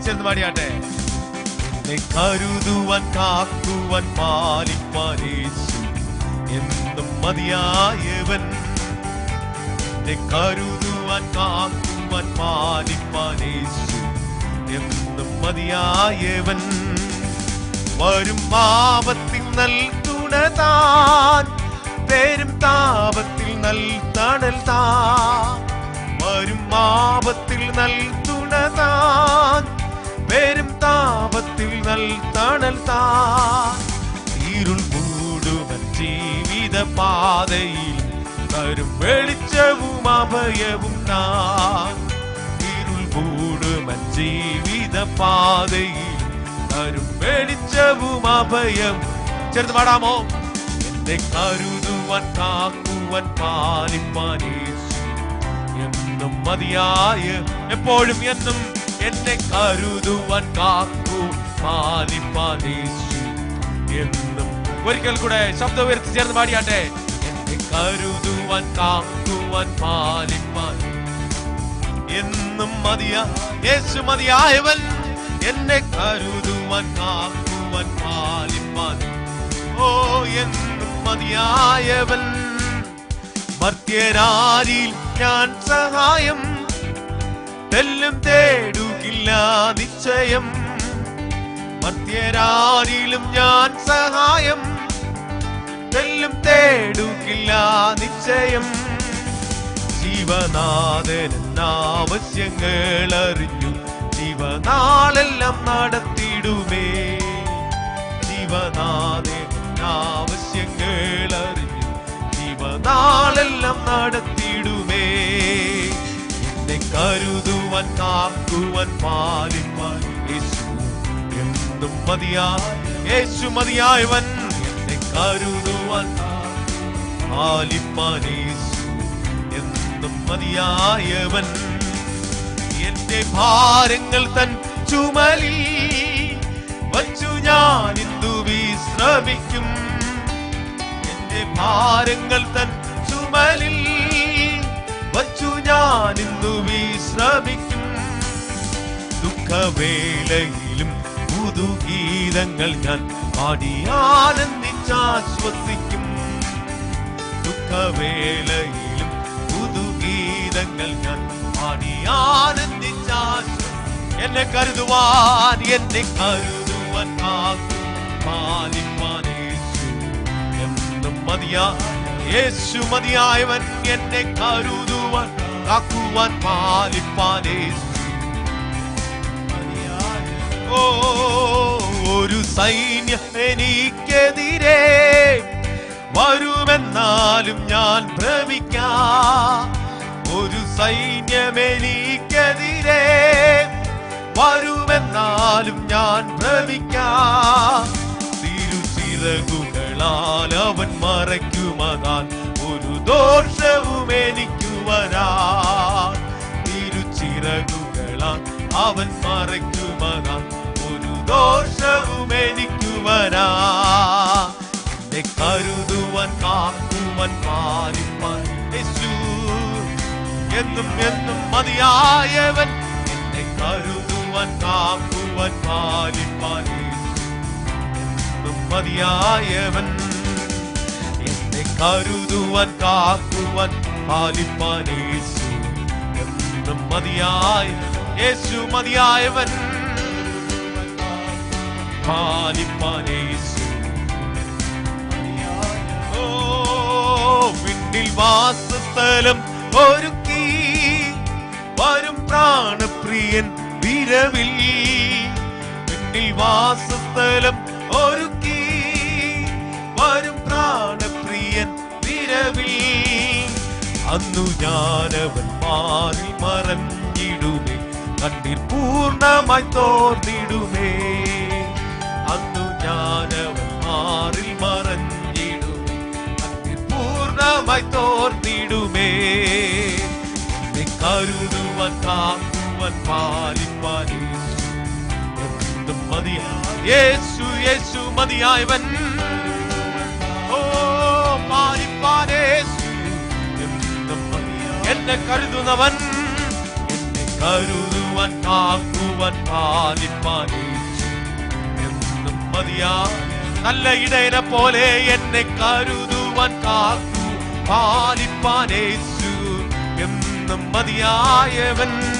ചേർന്ന് പാടിയാട്ടെ. എന്നെ കരുതുവാൻ കാക്കുവാൻ പാലിപ്പാൻ യേശു എന്നും മതിയായവൻ. എന്നെ കരുതുവാൻ കാക്കുവാൻ പാലിപ്പാൻ യേശു എന്നും മതിയായവൻ. വരും പാപത്തിൽ നൽ തുണ താൻ, പേരും താപത്തിൽ നൽ തണൽ താൻ. വരും പാപത്തിൽ നൽ തുണ താൻ, പേരും താപത്തിൽ നൽ തണൽ താൻ. ഇരുൾ മൂടുവൻ ജീവിത പാതയിൽ തരും വെളിച്ചവും അഭയവും താൻ. ഇരുൾ മൂടുവൻ ജീവിത പാതയിൽ തരും വെളിച്ചവും അഭയം. ചേർന്ന് പാടാമോ? എന്നെ കരുതുവാൻ കാക്കുവാൻ പാലിപ്പാൻ യേശു എന്നും മതിയായ, എപ്പോഴും എന്നും എന്നെ കരുതുവാൻ കാക്കുവാൻ പാലിപ്പാൻ യേശു എന്നും. ഒരിക്കൽ കൂടെ ശബ്ദം ഉയർത്തി ചേർന്ന് പാടിയാട്ടെ. എന്നെ കരുതുവാൻ കാക്കുവാൻ പാലിപ്പാൻ എന്നും മതിയാ യേശു മതിയായവൻ. എന്നെ കരുതുവാൻ കാക്കുവാൻ പാലിപ്പാൻ ഓ എന്നും മതിയായവൻ. മർത്യരാരിൽ ഞാൻ സഹായം തെല്ലും തേടുകില്ല നിശ്ചയം. മർത്യരാരിലും ഞാൻ സഹായം തെല്ലും തേടുകില്ല നിശ്ചയം. ജീവനാഥൻ ആവശ്യങ്ങൾ അറിഞ്ഞു ജീവനാളെല്ലാം നടത്തിടുമേ. ജീവനാഥൻ ആവശ്യങ്ങൾ അറിഞ്ഞു ജീവനാളെല്ലാം നടത്തിടുമേ. എന്നെ കരുതുവാൻ കാക്കുവാൻ പാലിപ്പാൻ യേശു എന്നും മതിയായ യേശു മതിയായവൻ. എന്നെ കരുതുവാൻ പാലിപ്പാൻ യേശു എന്നും മതിയായവൻ. എന്റെ ഭാരങ്ങൾ തൻ ചുമലിൽ വച്ചു ഞാൻ ഇന്നു വിശ്രമിക്കും. എന്റെ ഭാരങ്ങൾ തൻ ചുമലിൽ വച്ചു ഞാൻ ഇന്നു വിശ്രമിക്കും. ദുഃഖവേളയിലും പുതുഗീതങ്ങൾ ഞാൻ പാടി ആനന്ദിച്ചാശ്വസിക്കും. ദുഃഖവേളയിലും പുതുഗീതങ്ങൾ ഞാൻ പാടി ആനന്ദിച്ചാശ്വസിക്കും. എന്നെ കരുതുവാൻ പാലിപ്പാൻ യേശു എന്നും മതിയാ യേശു മതിയായവൻ. എന്നെ കരുതുവാൻ കാക്കുവാൻ പാലിപ്പാൻ യേശു. ഓ ഒരു സൈന്യം എനിക്കെതിരെ വരുമെന്നാലും ഞാൻ ഭ്രമിക്കാം. ഒരു സൈന്യം എനിക്കെതിരെ വരുമെന്നാലും ഞാൻ ഭ്രമിക്കാം. തിരുച്ചിറകുകളാൽ അവൻ മറയ്ക്കുമതാൽ ഒരു ദോഷവും എനിക്ക് വരാൻ. തിരുച്ചിറകുകളാൽ അവൻ മറയ്ക്കുമതാൽ ഒരു ദോഷവും എനിക്ക് വരാൻ. എന്നെ കരുതുവാൻ കാക്കുവാൻ പാലിപ്പാൻ യേശു എന്നും എന്നും മതിയായവൻ. എന്നെ കരുതുവാൻ കാക്കുവാൻ പാലിപ്പാൻ എന്നും മതിയായവൻ. എന്നെ കരുതുവാൻ കാക്കുവാൻ പാലിപ്പാൻ യേശു എന്നും മതിയായ യേശു മതിയായവൻ. പാലിപ്പാൻ യേശു. ഓ വിണ്ണിൽ വാസസ്ഥലം ഒരുക്കി വരും പ്രാണപ്രിയൻ വിരവിൽ. വിണ്ണിൽ വാസസ്ഥലം ഒരുക്കി വരും പ്രാണപ്രിയൻ വിരവിൽ. അന്നു ഞാനവൻ മാറി മറഞ്ഞിടുമേ, കണ്ണീർ പൂർണ്ണമായി തോർന്നിടുമേ. അന്നു ഞാനവൻ മാറിൽ മറഞ്ഞിടുമേ, കണ്ണീർ പൂർണ്ണമായി തോർന്നിടുമേ. എന്നെ കരുതുവാൻ കാക്കുവാൻ പാലിപ്പാൻ എന്നും മതിയായ യേശു യേശു മതിയായവൻ. ഓ പാലിപ്പാൻ യേശു എന്നും മതിയായ. എന്നെ കരുതുന്നവൻ, എന്നെ കരുതുവാൻ കാക്കുവാൻ പാലിപ്പാൻ എന്നും മതിയാ. നല്ല ഇടയനെ പോലെ എന്നെ കരുതുവാൻ കാക്കു പാലിപ്പാൻ യേശു എന്നും മതിയായവൻ.